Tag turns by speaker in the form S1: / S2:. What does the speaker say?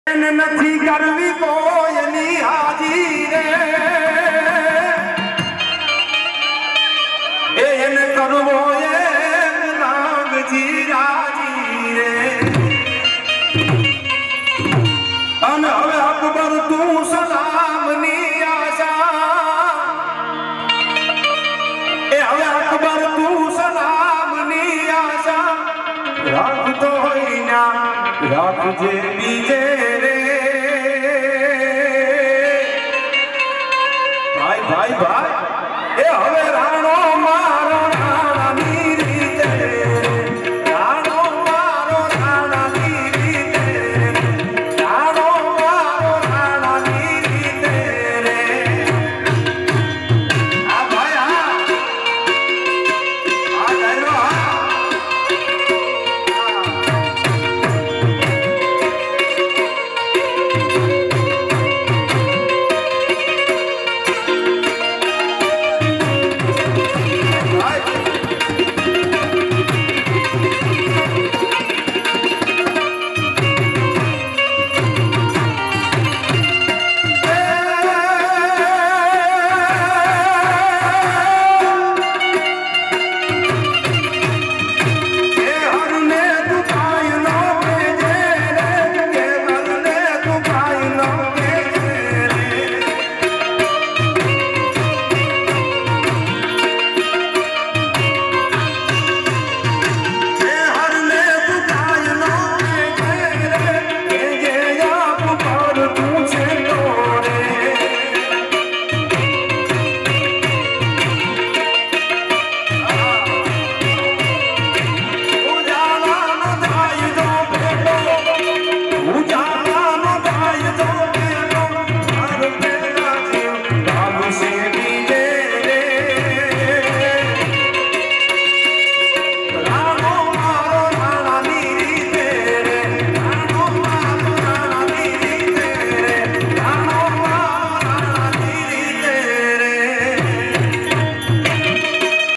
S1: નથી કરવી કોઈની હાજી રે એને કરવો એ નાગજી રાજી રે અને હવે અકબર તું સલામની આશા હવે અકબર તું સલામની આશા રાખતો હોય ના રાખજે